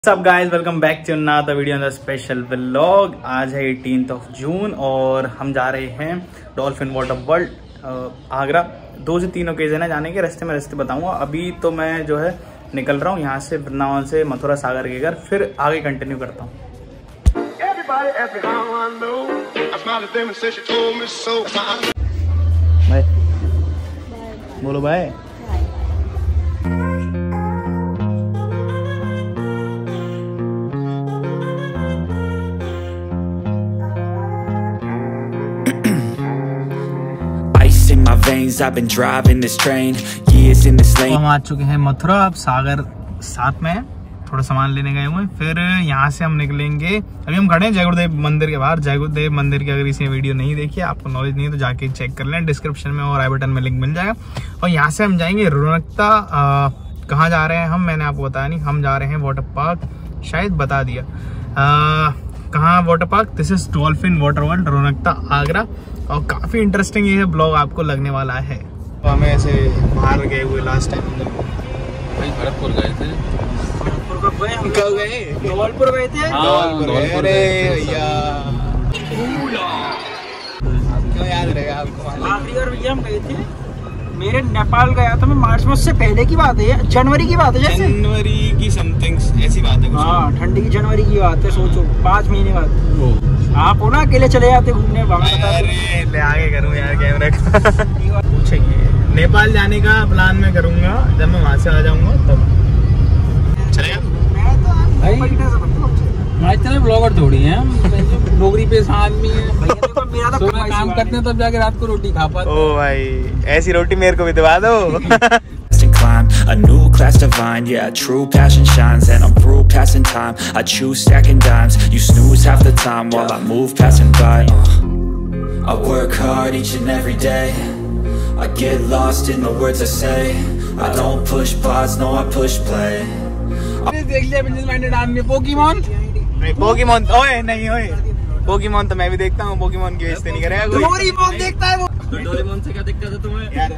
What's up guys, welcome back to another video on the special vlog। आज है 18 जून और हम जा रहे हैं डॉल्फिन वाटर वर्ल्ड आगरा। 2 से 3 ओकेजन है जाने के, रास्ते बताऊंगा। अभी तो मैं जो है निकल रहा हूँ यहाँ से, वृंदावन से मथुरा सागर के घर, फिर आगे कंटिन्यू करता हूँ। बाय बोलो bye. my veins, I've been driving this train years in this lane। हम आ चुके हैं मथुरा, अब सागर साथ में है, थोड़ा सामान लेने गए हुए। फिर यहाँ से हम निकलेंगे। अभी हम खड़े हैं जय गुरुदेव मंदिर के बाहर। जय गुरुदेव मंदिर की अगर इसी वीडियो नहीं देखी, आपको नॉलेज नहीं है तो जाके चेक कर लें, डिस्क्रिप्शन में और आई बटन में लिंक मिल जाएगा। और यहाँ से हम जाएंगे रोनकता। कहाँ जा रहे हैं हम, मैंने आपको बताया नहीं। हम जा रहे हैं वाटर पार्क, शायद बता दिया कहाँ water park. This is dolphin water world, रोनकता, आगरा। और काफी इंटरेस्टिंग ये ब्लॉग आपको लगने वाला है। तो हमें ऐसे बाहर गए हुए लास्ट टाइम भरतपुर गए थे। कब गए? धौलपुर गए थे। अरे भैया क्यों याद रहेगा आपको? आखिरी बार भैया हम गए थे, मेरे नेपाल गया था मैं मार्च में, उससे पहले की बात है, जनवरी की बात है, जैसे जनवरी की समथिंग ऐसी बात है। हाँ, ठंडी की जनवरी की बात है, सोचो 5 महीने बाद। आप हो ना अकेले चले जाते घूमने वहाँ। अरे ले आगे करूँ यार कैमरा का। पूछेंगे नेपाल जाने का प्लान मैं करूँगा जब मैं वहाँ से आ जाऊँगा, तब चलेगा। मैं इतने ब्लॉगर थोड़ी हैं, नौकरी पे आदमी है। मेरा तो काम करते हैं तब जाके रात को रोटी खा पाते। ओ भाई, ऐसी रोटी मेरे को भी दिवा दो। A new class divine, yeah, true passion shines. And I'm through passing time, I choose stacking dimes. You snooze half the time while I move passing by. I work hard each and every day, I get lost in the words I say. I don't push pause, no I push play. देख लिया business minded आदमी। Pokemon नहीं, Pokemon ओए नहीं, ओए Pokemon तो मैं भी देखता हूँ। पोकेमॉन की बेइज्जती नहीं करेगा कोई। डोरेमोन देखता है वो। डोरेमोन से क्या दिक्कत है तुम्हें यार?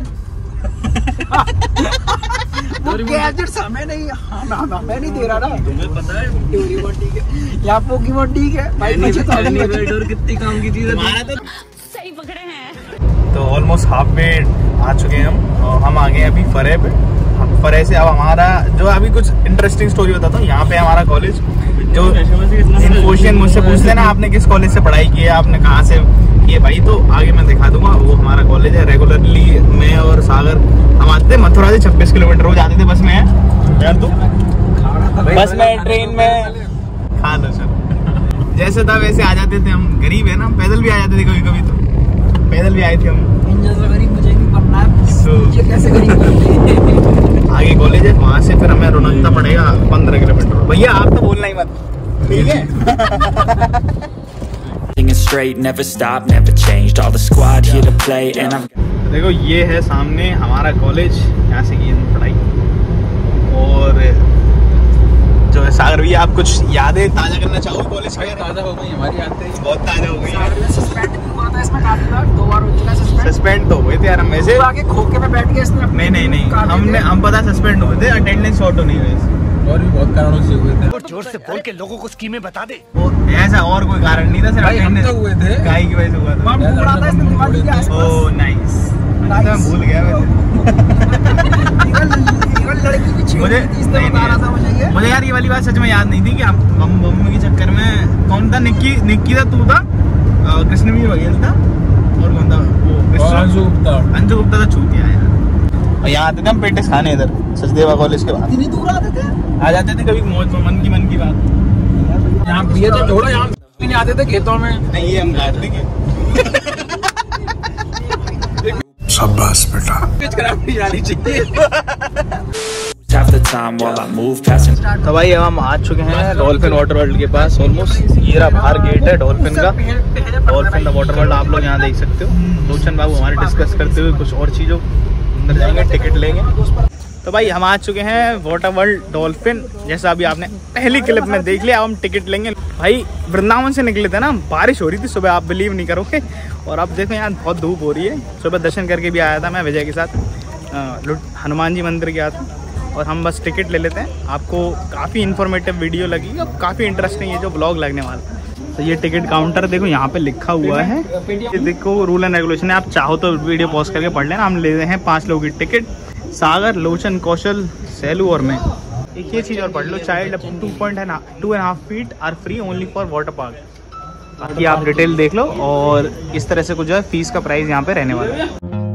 वो गैजेट्स हमें नहीं, हमें नहीं दे रहा ना। तुम्हें पता है डोरेमोन ठीक है या पोकेमॉन ठीक है भाई, मुझे तो डोर कितनी काम की चीज है। हमारा तो सही पकड़े हैं। तो ऑलमोस्ट हाफ वे आ चुके हैं हम, और हम आ गए अभी फरे पे। फरे से अब हमारा जो अभी कुछ इंटरेस्टिंग स्टोरी बताता हूँ। यहाँ पे हमारा कॉलेज, जो क्वेश्चन मुझसे पूछते हैं ना, आपने किस कॉलेज से पढ़ाई की है, आपने कहाँ से किए भाई, तो आगे मैं दिखा दूंगा। वो हमारा कॉलेज है। रेगुलरली मैं और सागर हम आते थे मथुरा से 26 किलोमीटर रोज आते थे बस में। यार तू बस में, ट्रेन में खा लो सर। जैसे था वैसे आ जाते थे हम। गरीब है ना, पैदल भी आ जाते थे कभी कभी, तो पैदल भी आए थे हम। गरीब मुझे नहीं पढ़ना है, मुझे कैसे गरीब। आगे कॉलेज है, वहाँ से फिर हमें रोनकता पड़ेगा 15 किलोमीटर। भैया आप तो बोलना ही मत, ठीक है? Straight, never stop, never changed. All the squad here to play, and I'm. देखो ये है सामने हमारा कॉलेज, यहाँ से की है पढ़ाई। और जो है सागर भैया, आप कुछ यादें ताजा करना चाहोगे कॉलेज की? ताजा हो गई हमारी यादें, बहुत ताजा हो गई। सस्पेंड भी हुआ था इसमें काफी बार, 2 बार हो चुका सस्पेंड। सस्पेंड तो हुए थे यार हम वैसे। आगे खोके में बैठ गए इसने। नहीं हम पता सस्पेंड हुए थे, अटेंडेंस शॉर्ट होनी हुई। और भी बहुत कारणों से हुए थे। जोर से बोल के लोगों को स्कीमें बता दे। ऐसा और कोई कारण नहीं था, सिर्फ हम तो हुए थे। गाय की वजह से हुआ था। वहाँ पूरा था इसने दिवाली के आसपास। ओह नाइस, मैं भूल गया लड़की भी मुझे यार ये वाली बात सच में याद नहीं थी कि आप मम्मी के चक्कर में। कौन था? निक्की था, तू था, कृष्णवीर बघेल था, और कौन था? वो अंशु गुप्ता था। छूटिया यार। और यहाँ आते थे हम पेटिस खाने, इधर सचदेवा कॉलेज के बाद। इतनी दूर आते थे, आ जाते थे कभी मन की बात। यहाँ पिए थे थोड़ा, यहाँ नहीं आते थे खेतों में। नहीं ये हम खाते थे। शाबाश बेटा। कुछ खराब नहीं जानी चाहिए। Half the time while I move passing. तो भाई हम आ चुके हैं डॉल्फिन वाटर वर्ल्ड के पास ऑलमोस्ट। ये रहा बाहर गेट है डॉल्फिन का, डॉल्फिन द वाटर वर्ल्ड। आप लोग यहाँ देख सकते हो। रोशन बाबू हमारे डिस्कस करते हुए कुछ और चीज़ों अंदर जाएंगे, टिकट लेंगे। तो भाई हम आ चुके हैं वाटर वर्ल्ड डॉल्फिन, जैसा अभी आपने पहली क्लिप में देख लिया। अब हम टिकट लेंगे। भाई वृंदावन से निकले थे ना, बारिश हो रही थी सुबह, आप बिलीव नहीं करोगे। और अब देखो यहाँ बहुत धूप हो रही है। सुबह दर्शन करके भी आया था मैं विजय के साथ, हनुमान जी मंदिर गया था। और हम बस टिकट ले लेते हैं। आपको काफ़ी इन्फॉर्मेटिव वीडियो लगेगी और काफ़ी इंटरेस्टिंग ये जो ब्लॉग लगने वाला है। तो ये टिकट काउंटर देखो यहाँ पे लिखा हुआ है, ये देखो रूल एंड रेगुलेशन है। आप चाहो तो वीडियो पॉज करके पढ़ लेना। हम ले रहे हैं 5 लोगों की टिकट। सागर, लोचन, कौशल, सैलू और मैं। एक ये चीज़ और पढ़ लो, child up to 2.5 feet are free only for water park. बाकी आप डिटेल देख लो। और इस तरह से कुछ जो है फीस का प्राइस यहाँ पे रहने वाला है।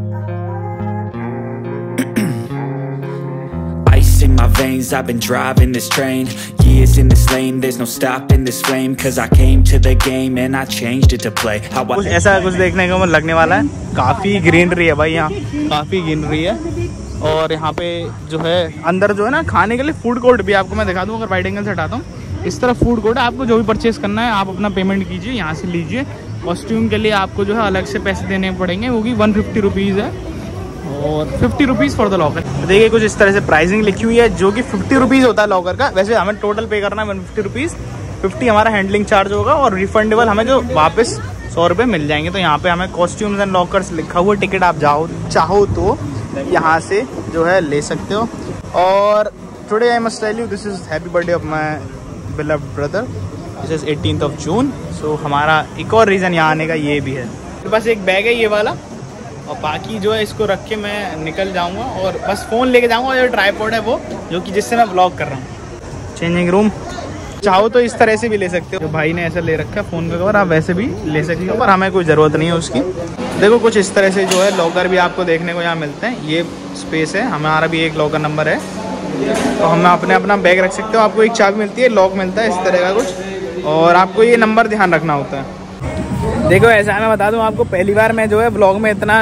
In my veins, I've been driving this train, years in this lane, there's no stopping this flame, cause I came to the game and I changed it to play how I... कुछ ऐसा कुछ देखने को लगने वाला है। काफ़ी greenery है भाई, यहाँ काफ़ी ग्रीनरी है। और यहाँ पे जो है अंदर जो है ना खाने के लिए फूड कोर्ट भी आपको मैं दिखा दूँ। अगर वाइड एंगल से हटाता हूँ, इस तरफ फूड कोर्ट है। आपको जो भी परचेस करना है आप अपना पेमेंट कीजिए, यहाँ से लीजिए। कॉस्ट्यूम के लिए आपको जो है अलग से पैसे देने पड़ेंगे, वो भी 150 रुपीज़ है और 50 रुपीज़ फॉर द लॉकर। देखिए कुछ इस तरह से प्राइसिंग लिखी हुई है, जो कि 50 रुपीज़ होता है लॉकर का। वैसे हमें टोटल पे करना है 150 रुपीज़, 50 हमारा हैंडलिंग चार्ज होगा और रिफंडेबल हमें जो वापस 100 रुपये मिल जाएंगे। तो यहाँ पे हमें कॉस्ट्यूम्स एंड लॉकर्स लिखा हुआ टिकट आप चाहो तो यहाँ से जो है ले सकते हो। और today I must tell you this is happy birthday of my beloved brother, this is 18th of June। So हमारा एक और रीज़न यहाँ आने का ये भी है। तो बस एक बैग है ये वाला, और बाकी जो है इसको रख के मैं निकल जाऊंगा और बस फ़ोन लेके जाऊंगा। और जो ट्राइपॉड है वो जो कि जिससे मैं ब्लॉग कर रहा हूँ। चेंजिंग रूम चाहो तो इस तरह से भी ले सकते हो, जो भाई ने ऐसा ले रखा है फ़ोन का कवर, आप वैसे भी ले सकते हो, पर हमें कोई ज़रूरत नहीं है उसकी। देखो कुछ इस तरह से जो है लॉकर भी आपको देखने को यहाँ मिलते हैं। ये स्पेस है, हमारा भी एक लॉकर नंबर है, तो हम अपना बैग रख सकते हो। आपको एक चाबी मिलती है, लॉक मिलता है इस तरह का कुछ, और आपको ये नंबर ध्यान रखना होता है। देखो ऐसा मैं बता दूं आपको, पहली बार मैं जो है ब्लॉग में इतना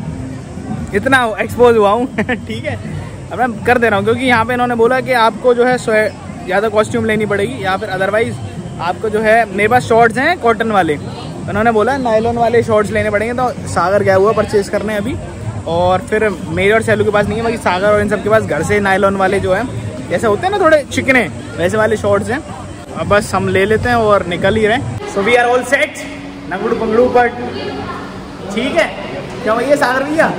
एक्सपोज हुआ हूँ ठीक है, अब मैं कर दे रहा हूँ क्योंकि यहाँ पे इन्होंने बोला कि आपको जो है ज़्यादा कॉस्ट्यूम लेनी पड़ेगी, या फिर अदरवाइज़ आपको जो है, मेरे पास शॉर्ट्स हैं कॉटन वाले, उन्होंने बोला नायलॉन वाले शॉर्ट्स लेने पड़ेंगे। तो सागर गया हुआ परचेज़ करने अभी, और फिर मेरे और सैलू के पास नहीं है, बाकी सागर और इन सब के पास घर से नायलॉन वाले जो है जैसे होते हैं ना थोड़े चिकने, वैसे वाले शॉर्ट्स हैं। अब बस हम ले लेते हैं और निकल ही रहे। So we are all set, नंगड़ू पंगड़ू बट ठीक है। क्या भैया सागर भैया,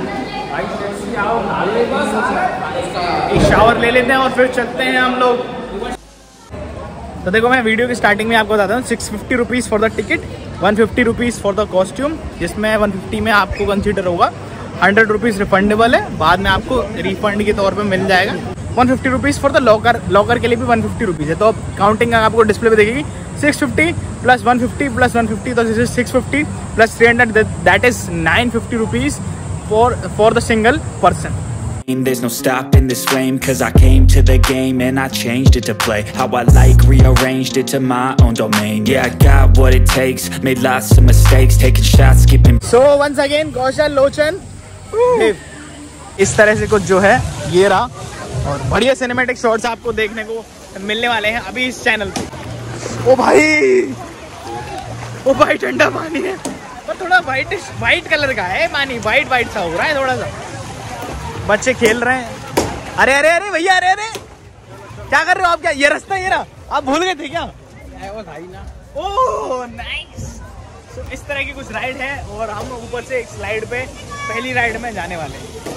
एक शावर ले लेते हैं और फिर चलते हैं हम लोग। तो देखो मैं वीडियो की स्टार्टिंग में आपको बताता हूँ, 650 rupees for the ticket, 150 rupees for the costume, जिसमें 150 में आपको कंसीडर होगा 100 रुपीज़ रिफंडेबल है, बाद में आपको रिफंड के तौर पे मिल जाएगा। 150 रुपीज़ फॉर द लॉकर के लिए भी 150 रुपीज़ है। तो अब काउंटिंग आपको डिस्प्ले पे देखेगी, 650 प्लस 150 प्लस 150, तो this is 650 plus 300, that is 950 rupees for the single person. There's no stopping this flame, cause I came to the game and I changed it to play how I like, rearranged it to my own domain. Yeah, I got what it takes, made lots of mistakes, taking shots, skipping. So once again Kaushal, Lochan, इस तरह से कुछ जो है ये रहा, और बढ़िया सिनेमैटिक शॉट्स आपको देखने को मिलने वाले हैं अभी इस चैनल पे। ओ भाई ठंडा पानी है, पर थोड़ा वाइट कलर का है पानी, वाइट सा हो रहा है थोड़ा सा। बच्चे खेल रहे हैं। अरे अरे अरे भैया, अरे अरे क्या कर रहे हो आप? क्या ये रास्ता ये रहा, आप भूल गए थे क्या? Oh nice. तो इस तरह की कुछ राइड है, और हम ऊपर से एक स्लाइड पे पहली राइड में जाने वाले हैं।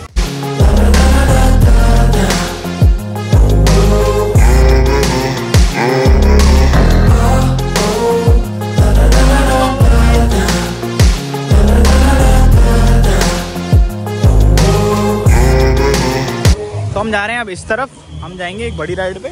तो हम जा रहे हैं अब इस तरफ, हम जाएंगे एक बड़ी राइड पे।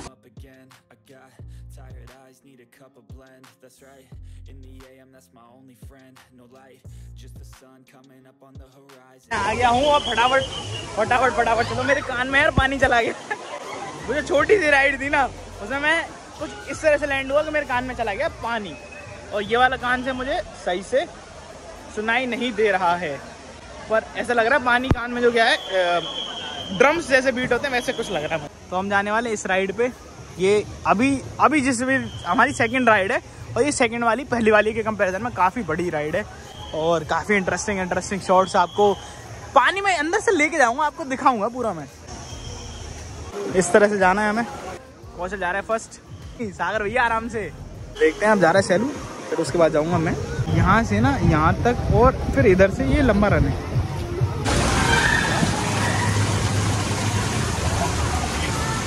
आ गया हूँ और फटाफट चलो, मेरे कान में यार पानी चला गया वो जो छोटी सी राइड थी ना, उसमें मैं कुछ इस तरह से लैंड हुआ कि मेरे कान में चला गया पानी, और ये वाला कान से मुझे सही से सुनाई नहीं दे रहा है, पर ऐसा लग रहा है पानी कान में जो क्या है ड्रम्स जैसे बीट होते हैं वैसे कुछ लग रहा है। तो हम जाने वाले इस राइड पे, ये अभी जिस भी हमारी सेकंड राइड है, और ये सेकंड वाली पहली वाली के कंपैरिजन में काफ़ी बड़ी राइड है, और काफ़ी इंटरेस्टिंग शॉट्स आपको पानी में अंदर से लेके जाऊंगा, आपको दिखाऊंगा पूरा मैं। इस तरह से जाना है हमें। कौशल जा रहा है फर्स्ट, सागर भैया आराम से देखते हैं। अब जा रहा है सैलू, फिर उसके बाद जाऊंगा मैं यहाँ से ना यहाँ तक, और फिर इधर से ये लंबा रन है।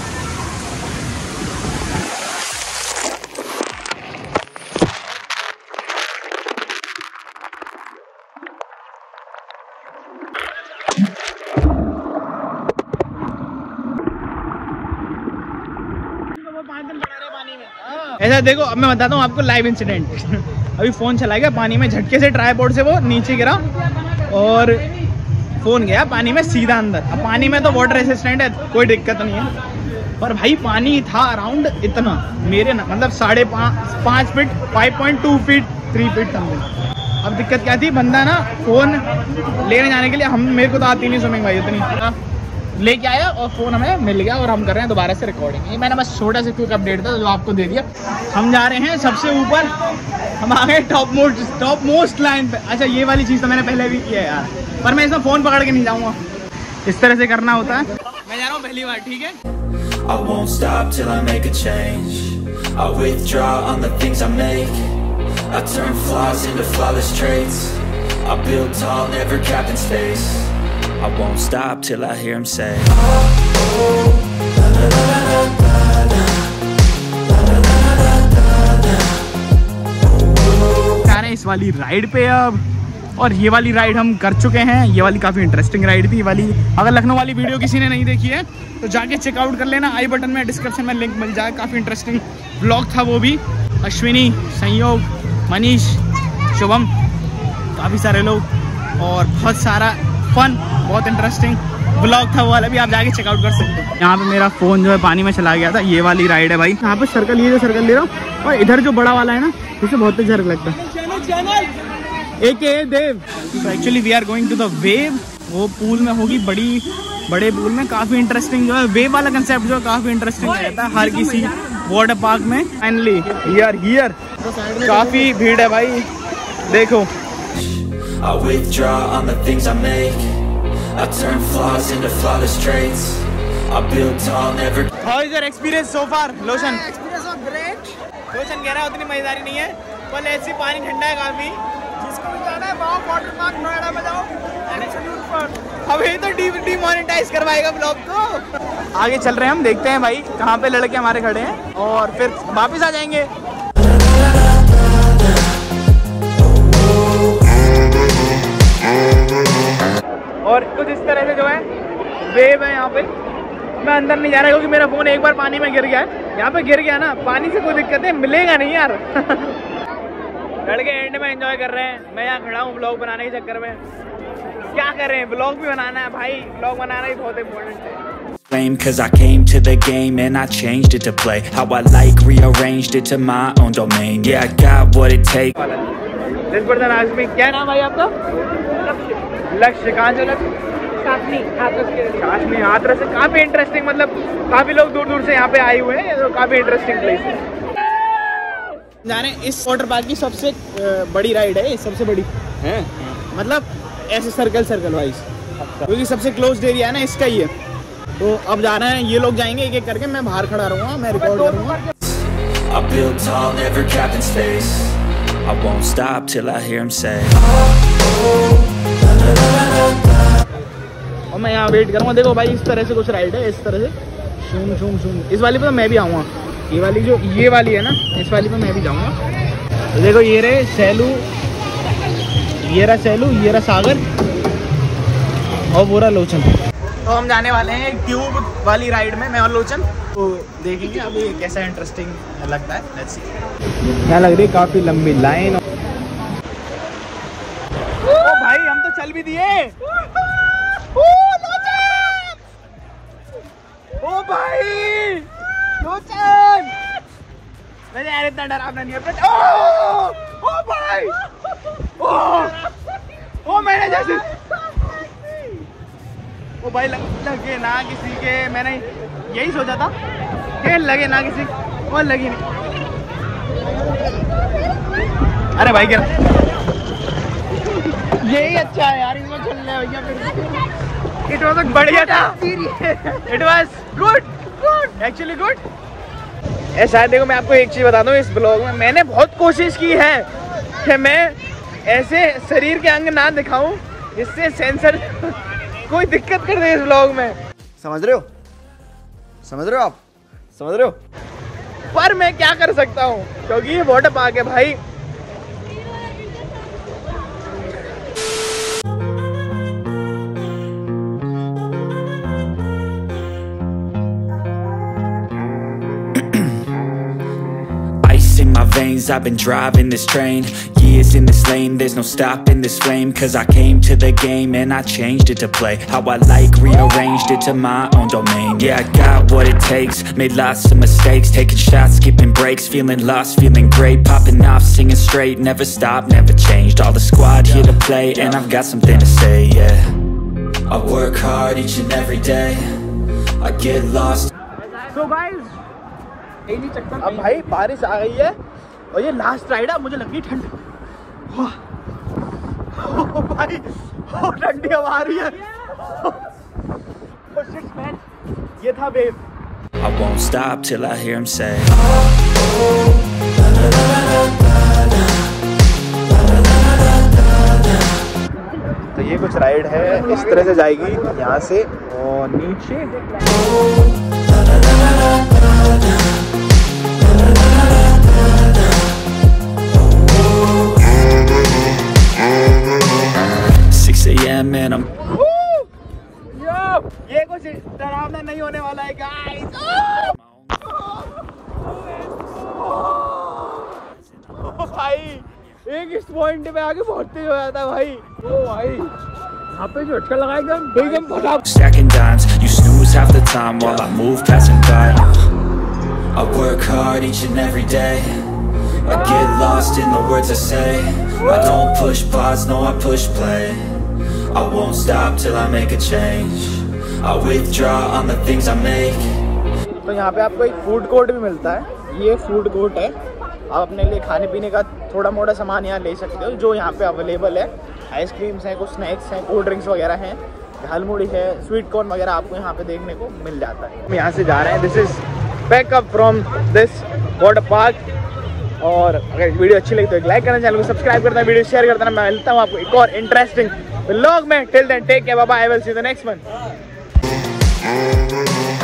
ऐसा देखो, अब मैं बताता हूँ आपको लाइव इंसिडेंट। अभी फोन चला गया पानी में, झटके से ट्राइपॉड से वो नीचे गिरा और फोन गया पानी में सीधा अंदर। अब पानी में तो वाटर रेसिस्टेंट है, कोई दिक्कत नहीं है, पर भाई पानी था अराउंड इतना मेरे ना, मतलब 5.5 फीट, 5.2 फीट, 3 फीट समथिंग। अब दिक्कत क्या थी, बंदा ना फोन लेने जाने के लिए, मेरे को तो आती नहीं स्विमिंग भाई इतनी, लेके आया और फोन हमें मिल गया और हम कर रहे हैं दोबारा से रिकॉर्डिंग। ये मैंने बस छोटा सा क्विक अपडेट था जो आपको दे दिया। हम जा रहे हैं सबसे ऊपर, हम आ गए टॉप मोस्ट लाइन पे। अच्छा ये वाली चीज़ तो मैंने पहले भी किया है यार, पर मैं इसमें फ़ोन पकड़ के नहीं जाऊँगा, इस तरह से करना होता है। मैं जा रहा हूँ पहली बार, ठीक है। I won't stop till I make a change. I withdraw on the things I make. I turn flaws into flawless traits. I build tall, never capped in space. I won't stop till I hear him say, oh, oh, la la la la la la, la la la la la la, जा रहे हैं इस वाली ride पे अब, और ये वाली राइड हम कर चुके हैं। ये वाली काफ़ी इंटरेस्टिंग राइड थी। ये वाली अगर लखनऊ वाली वीडियो किसी ने नहीं देखी है तो जाके चेकआउट कर लेना, आई बटन में डिस्क्रिप्शन में लिंक मिल जाए। काफ़ी इंटरेस्टिंग व्लॉग था वो भी। अश्विनी, संयोग, मनीष, शुभम, काफ़ी सारे लोग और बहुत सारा फन, बहुत इंटरेस्टिंग व्लॉग था वो वाला भी, आप जाके चेकआउट कर सकते हो। यहाँ पे मेरा फ़ोन जो है पानी में चला गया था। ये वाली राइड है भाई, यहाँ पे सर्कल, ये जो सर्कल ले रहा हूँ, और इधर जो बड़ा वाला है ना, इसे बहुत तेज झरक लगता है। AKA देव। तो actually we are going to the wave. वो पूल में होगी, बड़े पूल में। काफ़ी इंटरेस्टिंग जो है वेव वाला कंसेप्ट जो है काफ़ी इंटरेस्टिंग रहता है हर किसी वाटर पार्क में। Finally we are here. काफ़ी भीड़ है भाई, देखो। I withdraw on the things I make. I turn flaws into flawless traits. I build tall, never. How is your experience so far, lotion? Experience was great. Lotion कह रहा है उतनी मजेदारी नहीं है, पर ऐसी पानी ठंडा है काफी। जिसको भी जाना है वहाँ वाटर पार्क नोएडा में जाओ। अभी तो डिमोनेटाइज करवाएगा ब्लॉग को। आगे चल रहे हैं हम, देखते हैं भाई कहाँ पे लड़के हमारे खड़े हैं और फिर वापस आ जाएंगे। और कुछ इस तरह से जो है वेव है यहाँ पे। मैं अंदर नहीं जा रहा क्योंकि मेरा फोन एक बार पानी में गिर गया है। यहाँ पे गिर गया ना, पानी से कोई दिक्कत है, मिलेगा नहीं यार। लड़के एंड में एंजॉय कर रहे हैं, मैं यहाँ खड़ा हूँ ब्लॉग बनाने के चक्कर में। क्या कर रहे हैं, ब्लॉग भी बनाना है भाई, ब्लॉग बनाना ही बहुत इम्पोर्टेंट है। Cause I came to the game and I changed it to play how I like, rearranged it to my own domain. Yeah, I got what it takes. This person asked me, क्या नाम भाई आपका? लक्ष्य। कहाँ से लक्ष्य? काशनी, हाथरस से। काफी इंटरेस्टिंग, मतलब काफी लोग दूर दूर से यहाँ पे आए हुए हैं, तो काफी इंटरेस्टिंग प्लेस है। जाने इस वाटर पार्क की सबसे बड़ी राइड है, सबसे बड़ी है, मतलब ऐसे सर्कल वाइज, क्योंकि सबसे क्लोज्ड एरिया है ना इसका ही है। तो अब जा रहे हैं, ये लोग जाएंगे एक एक करके, मैं बाहर खड़ा रहूँगा, मैं रिकॉर्ड करूँगा। I build tall, never capped in space. I won't stop till I hear him say. और मैं यहाँ वेट करूँगा। देखो भाई इस तरह से कुछ राइड है, इस तरह से शूम शूम शूम। इस वाली पे तो मैं भी आऊँगा, ये वाली जो ये वाली है ना, इस वाली पे मैं भी जाऊँगा। तो देखो ये रहे सैलू, ये रहा सैलू, ये रहा सागर और वो रहा लोचन। तो हम जाने वाले हैं एक ट्यूब वाली राइड में, मैं और लोचन। तो देखेंगे अब ये कैसा इंटरेस्टिंग लगता है। Let's see. क्या लग रही है, काफ़ी लंबी लाइन। ओ भाई हम तो चल भी दिए। ओ भाई लोचन, वैसे यार इतना डरावना नहीं है। ओ भाई, ओ मैंने जैसे, ओ भाई लगे ना किसी के, मैंने यही सोचा था कि लगे ना किसी, और लगी नहीं। अरे भाई क्या, यही अच्छा है यार, इसमें चल रहे भैया। फिर इट वाज बढ़िया था, it was good, actually good. ऐसा है, देखो मैं आपको एक चीज़ बता दूं, इस ब्लॉग में मैंने बहुत कोशिश की है कि मैं ऐसे शरीर के अंग ना दिखाऊं जिससे सेंसर कोई दिक्कत कर दे इस ब्लॉग में। समझ रहे हो आप, समझ रहे हो? पर मैं क्या कर सकता हूँ, क्योंकि ये वाटर पार्क है भाई। lanes, I've been driving this train. Years in this lane, there's no stopping this flame. Cause I came to the game and I changed it to play how I like, rearranged it to my own domain. Yeah, I got what it takes, made lots of mistakes, taking shots, skipping breaks, feeling lost, feeling great, popping off, singing straight, never stopped, never changed. All the squad here to play and I've got something to say, yeah. I work hard each and every day, I get lost. So guys, अब भाई बारिश आ गई है और ये last ride है, मुझे लगी ठंड। भाई ठंडी हवा आ रही है। ये था wave. I won't stop till I hear him say तो ये कुछ राइड है, इस तरह से जाएगी यहाँ से और नीचे। 6 AM and I'm ये कुछ डरावना नहीं होने वाला है गाइस। भाई एक इस पॉइंट पे आके बहुत तेज हो जाता है भाई। ओ भाई यहाँ पे जो झटका लगा एकदम फटाफट। stacking dimes, you snooze half the time while I move passing by. I work hard each and every day, I get lost in the words I say. I don't push pause, no I push play. I won't stop till I make a change. I withdraw on the things I make. तो यहाँ पे आपको एक food court भी मिलता है। ये food court है, आप अपने लिए खाने पीने का थोड़ा मोटा सामान यहाँ ले सकते हो जो यहाँ पे अवेलेबल है। आइसक्रीम्स हैं, कुछ स्नैक्स हैं, कोल्ड ड्रिंक्स वगैरह हैं, झालमुड़ी है, स्वीट कॉर्न वगैरह आपको यहाँ पे देखने को मिल जाता है। हम यहाँ से जा रहे हैं, this is backup from this water park. और अगर वीडियो अच्छी लगी तो एक लाइक करना, चैनल को सब्सक्राइब करना, वीडियो शेयर करना। मैं मिलता हूँ आपको एक और इंटरेस्टिंग व्लॉग में। Till then take care, bye bye, I will see you the next one.